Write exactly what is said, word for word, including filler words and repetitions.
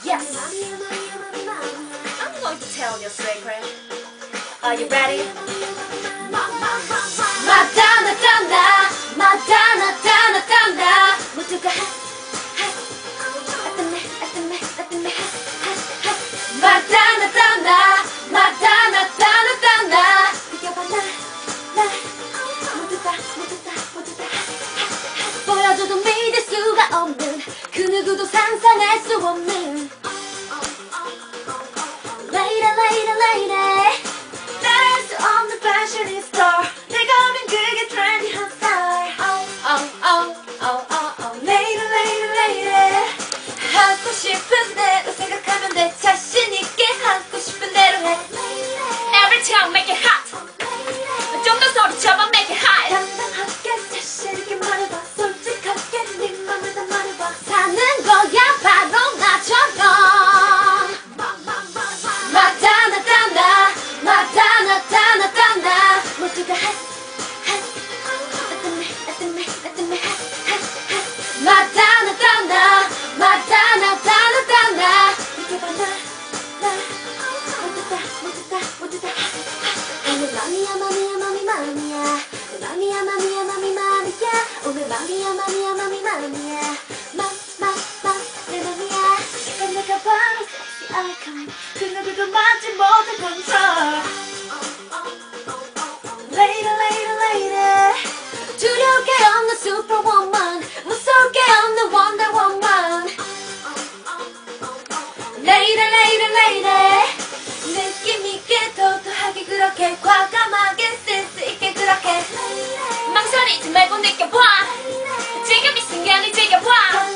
Yes, I'm going to tell your secret. Are you ready? Madonna, Madonna, Madonna, Madonna, Madonna. 모두가 아따매, 아따매, 아따매. Madonna, Madonna, Madonna, Madonna, Madonna. 느껴봐 나, 나. 모두가, 모두가, 모두가. 보여줘도 믿을 수가 없는 그 누구도 상상할 수 없는. Lady, lady, lady. 따라할 수 없는 fashionista. 내가 오면 그게 trendy한 style. Oh, oh, oh, oh, oh, oh. Lady, lady, lady. 하고 싶은 대로 생각하면 돼. 자신 있게 하고 싶은 대로 해. Every time make it hot. 좀 더 소리쳐봐 make it hot. 당당하게 자신 있게 말해봐. 솔직하게 네 맘을 다 말해봐. 사는 거야 바로 나처럼. Madonna, Madonna, Madonna, Madonna, Madonna. 모두가 핫, 핫. 아따매, 아따매, 아따매 핫, 핫, 핫. Madonna, Madonna, Madonna, Madonna, Madonna. 느껴봐 나, 나. 모두 다, 모두 다, 모두 다 핫, 핫. 오늘 맘이야, 맘이야, 맘이, 맘이야. 내 맘이야, 맘이야, 맘이, 맘이야. 오늘 맘이야, 맘이야, 맘이, 맘이야. 맘, 맘, 맘, 내 맘이야. 내가 내가 바로 sexy icon. 그 누구도 막지 못할 control. Lady, lady, lady. 두려울 게 없는 superwoman. 무서울 게 없는 wonder woman. Lady, lady, lady. 느낌 있게 도도하게 그렇게 과감하게 센스 있게 그렇게 망설이지 말고 느껴봐. 지금 이 순간을 즐겨봐.